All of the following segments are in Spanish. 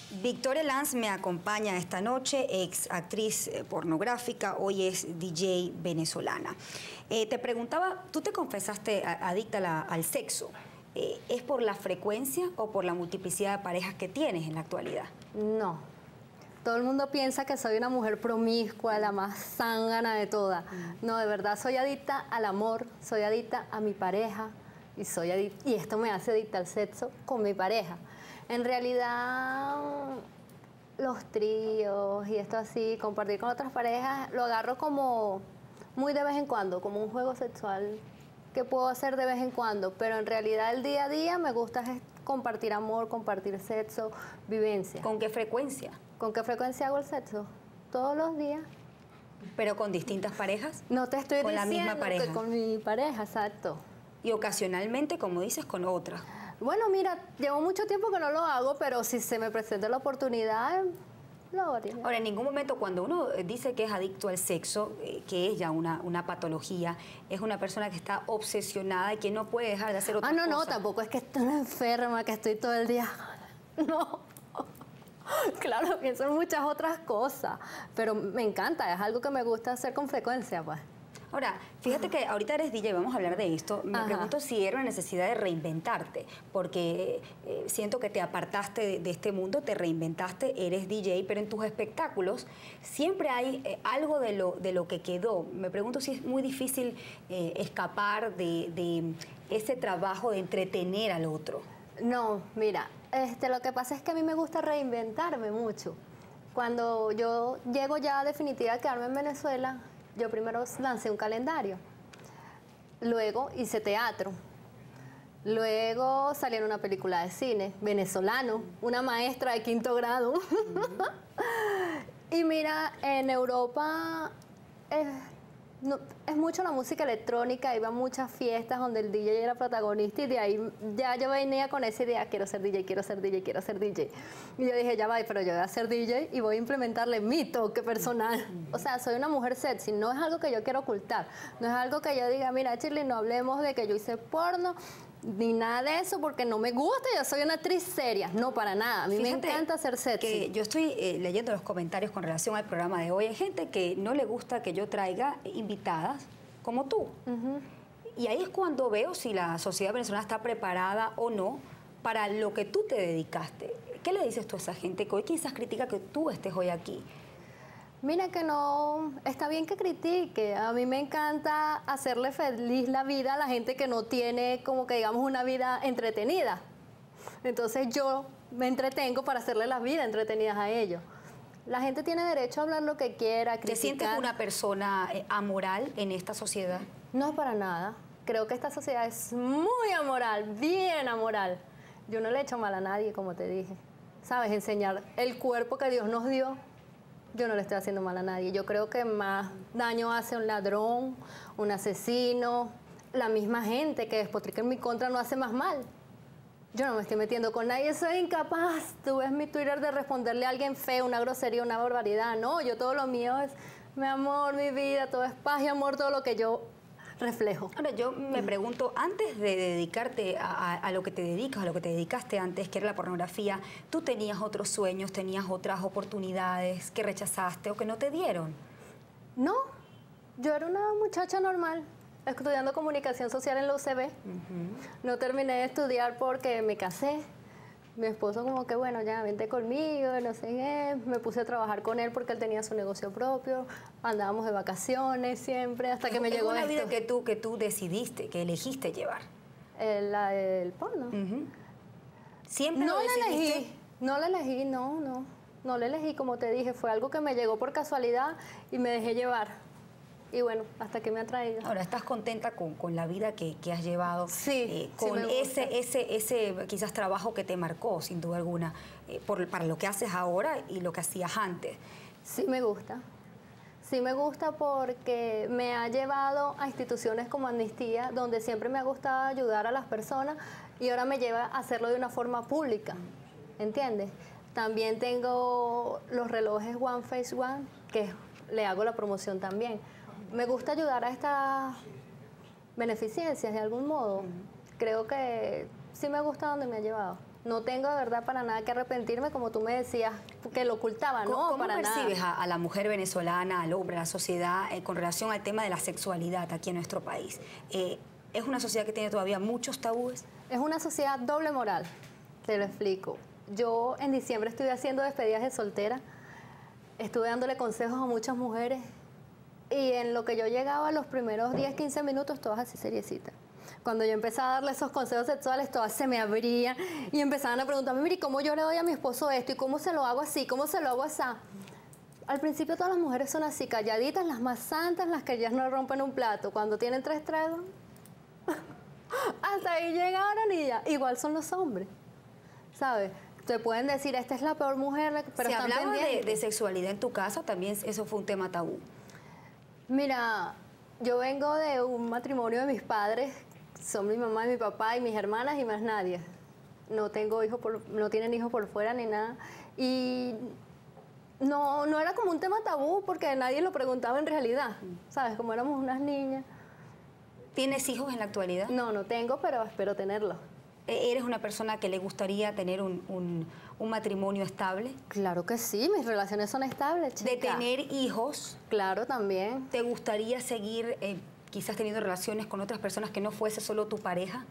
Victoria Lanz me acompaña esta noche, ex actriz pornográfica, hoy es DJ venezolana. Te preguntaba, tú te confesaste adicta al sexo. ¿Es por la frecuencia o por la multiplicidad de parejas que tienes en la actualidad? No. Todo el mundo piensa que soy una mujer promiscua, la más zángana de todas. No, de verdad soy adicta al amor, soy adicta a mi pareja y esto me hace adicta al sexo con mi pareja. En realidad, los tríos y esto así, compartir con otras parejas, lo agarro como muy de vez en cuando, como un juego sexual que puedo hacer de vez en cuando, pero en realidad el día a día me gusta compartir amor, compartir sexo, vivencia. ¿Con qué frecuencia? ¿Con qué frecuencia hago el sexo? Todos los días. ¿Pero con distintas parejas? No te estoy diciendo ¿Con la misma pareja? Que con mi pareja, exacto. Y ocasionalmente, como dices, con otra. Bueno, mira, llevo mucho tiempo que no lo hago, pero si se me presenta la oportunidad, lo haría. Ahora, en ningún momento cuando uno dice que es adicto al sexo, que es ya una patología, es una persona que está obsesionada y que no puede dejar de hacer otra cosa. No, tampoco es que estoy enferma, que estoy todo el día. No. Claro, pienso en muchas otras cosas, pero me encanta, es algo que me gusta hacer con frecuencia, pues. Ahora, fíjate que ahorita eres DJ, vamos a hablar de esto. Me pregunto si era una necesidad de reinventarte, porque siento que te apartaste de este mundo, te reinventaste, eres DJ, pero en tus espectáculos siempre hay algo de lo que quedó. Me pregunto si es muy difícil escapar de ese trabajo de entretener al otro. No, mira, lo que pasa es que a mí me gusta reinventarme mucho. Cuando yo llego ya definitiva a quedarme en Venezuela, yo primero lancé un calendario, luego hice teatro, luego salí en una película de cine, venezolano, una maestra de 5º grado. Y mira, en Europa es mucho la música electrónica, iba a muchas fiestas donde el DJ era protagonista y de ahí ya yo venía con esa idea, quiero ser DJ, quiero ser DJ, quiero ser DJ. Y yo dije, ya va, pero yo voy a ser DJ y voy a implementarle mi toque personal. O sea, soy una mujer sexy, no es algo que yo quiero ocultar, no es algo que yo diga, mira, Shirley, no hablemos de que yo hice porno, ni nada de eso, porque no me gusta, yo soy una actriz seria, no, para nada, a mí me encanta ser sexy. Que yo estoy leyendo los comentarios con relación al programa de hoy, hay gente que no le gusta que yo traiga invitadas como tú. Y ahí es cuando veo si la sociedad venezolana está preparada o no para lo que tú te dedicaste. ¿Qué le dices tú a esa gente que hoy quizás critica que tú estés hoy aquí? Mira que no, está bien que critique, a mí me encanta hacerle feliz la vida a la gente que no tiene como que digamos una vida entretenida. Entonces yo me entretengo para hacerle la vida entretenidas a ellos. La gente tiene derecho a hablar lo que quiera, criticar. ¿Te sientes una persona amoral en esta sociedad? No, para nada. Creo que esta sociedad es muy amoral, bien amoral. Yo no le echo mal a nadie, como te dije. ¿Sabes? Enseñar el cuerpo que Dios nos dio. Yo no le estoy haciendo mal a nadie. Yo creo que más daño hace un ladrón, un asesino, la misma gente que despotrica en mi contra no hace más mal. Yo no me estoy metiendo con nadie, soy incapaz. Tú ves mi Twitter de responderle a alguien feo, una grosería, una barbaridad. No, yo todo lo mío es mi amor, mi vida, todo es paz y amor, todo lo que yo reflejo. Ahora, yo me pregunto, antes de dedicarte a lo que te dedicas, a lo que te dedicaste antes, que era la pornografía, ¿tú tenías otros sueños, tenías otras oportunidades que rechazaste o que no te dieron? No, yo era una muchacha normal, estudiando comunicación social en la UCB. No terminé de estudiar porque me casé. Mi esposo como que, bueno, ya vente conmigo, no sé qué. Me puse a trabajar con él porque él tenía su negocio propio. Andábamos de vacaciones siempre, hasta que me llegó esto. ¿Es una vida que tú decidiste, que elegiste llevar? La del porno. ¿Siempre no lo la elegí? No la elegí, no. No la elegí, como te dije. Fue algo que me llegó por casualidad y me dejé llevar. Y bueno, hasta que me ha traído. Ahora, ¿estás contenta con la vida que has llevado? Sí, con sí ese quizás trabajo que te marcó, sin duda alguna, para lo que haces ahora y lo que hacías antes. Sí me gusta. Sí me gusta porque me ha llevado a instituciones como Amnistía, donde siempre me ha gustado ayudar a las personas y ahora me lleva a hacerlo de una forma pública, ¿entiendes? También tengo los relojes One Face One, que le hago la promoción también. Me gusta ayudar a estas beneficencias de algún modo. Creo que sí me gusta donde me ha llevado. No tengo de verdad para nada que arrepentirme, como tú me decías, que lo ocultaba, no, ¿Cómo para nada. percibes a la mujer venezolana, al hombre, a la sociedad con relación al tema de la sexualidad aquí en nuestro país? ¿Es una sociedad que tiene todavía muchos tabúes? Es una sociedad doble moral, te lo explico. Yo en diciembre estuve haciendo despedidas de soltera, estuve dándole consejos a muchas mujeres y en lo que yo llegaba los primeros 10, 15 minutos, todas así seriecitas. Cuando yo empezaba a darle esos consejos sexuales, todas se me abrían y empezaban a preguntarme, mire, ¿cómo yo le doy a mi esposo esto? ¿Y cómo se lo hago así? ¿Cómo se lo hago así? Al principio todas las mujeres son así, calladitas, las más santas, las que ya no rompen un plato. Cuando tienen 3 tragos, hasta ahí llegaron y ya. Igual son los hombres, ¿sabes? Te pueden decir, esta es la peor mujer, pero ¿Se están hablaba pendientes. de sexualidad en tu casa? También eso fue un tema tabú. Mira, yo vengo de un matrimonio de mis padres, son mi mamá y mi papá y mis hermanas y más nadie. No tengo hijos no tienen hijos por fuera ni nada. Y no era como un tema tabú porque nadie lo preguntaba en realidad, ¿sabes? Como éramos unas niñas. ¿Tienes hijos en la actualidad? No tengo, pero espero tenerlos. ¿Eres una persona que le gustaría tener un matrimonio estable? Claro que sí, mis relaciones son estables, chica. ¿De tener hijos? Claro, también. ¿Te gustaría seguir quizás teniendo relaciones con otras personas que no fuese solo tu pareja?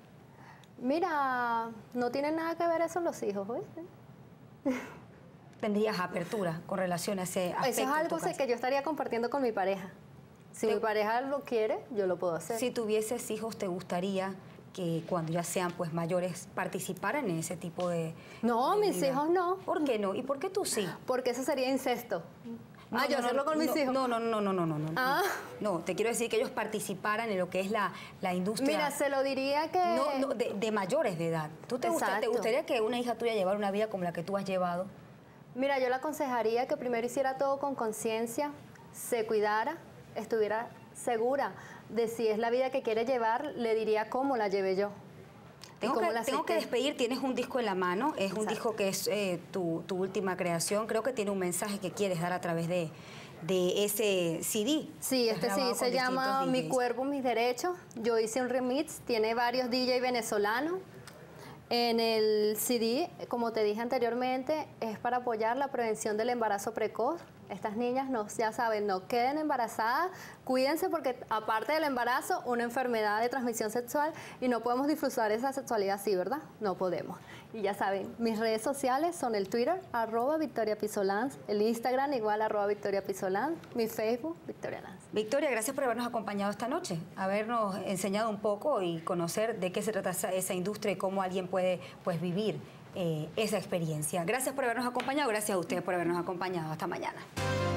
Mira, no tiene nada que ver eso los hijos, ¿oíste? ¿Tendrías apertura con relación a ese aspecto? Eso es algo que yo estaría compartiendo con mi pareja. Si mi pareja lo quiere, yo lo puedo hacer. Si tuvieses hijos, ¿te gustaría que cuando ya sean pues mayores participaran en ese tipo de No, mis vida? hijos no. ¿Por qué no? ¿Y por qué tú sí? Porque eso sería incesto. Yo hacerlo con mis hijos. No. Ah. No, te quiero decir que ellos participaran en lo que es la industria. Mira, se lo diría que... No, de mayores de edad. ¿Te gustaría que una hija tuya llevara una vida como la que tú has llevado? Mira, yo le aconsejaría que primero hiciera todo con conciencia, se cuidara, estuviera segura de si es la vida que quiere llevar, le diría cómo la llevé yo. Tengo que despedir, tienes un disco en la mano, es un disco que es tu última creación, creo que tiene un mensaje que quieres dar a través de ese CD. Sí, este CD se llama Mi DJs. Cuerpo, Mis Derechos. Yo hice un remix, tiene varios DJ venezolanos. En el CD, como te dije anteriormente, es para apoyar la prevención del embarazo precoz. Estas niñas, ya saben, no queden embarazadas, cuídense porque aparte del embarazo, una enfermedad de transmisión sexual y no podemos disfrutar esa sexualidad así, ¿verdad? No podemos. Y ya saben, mis redes sociales son el Twitter, @VictoriaPisolans, el Instagram igual @VictoriaPisolans, mi Facebook, Victoria Lance. Victoria, gracias por habernos acompañado esta noche, habernos enseñado un poco y conocer de qué se trata esa industria y cómo alguien puede pues vivir esa experiencia. Gracias por habernos acompañado, gracias a ustedes por habernos acompañado. Hasta mañana.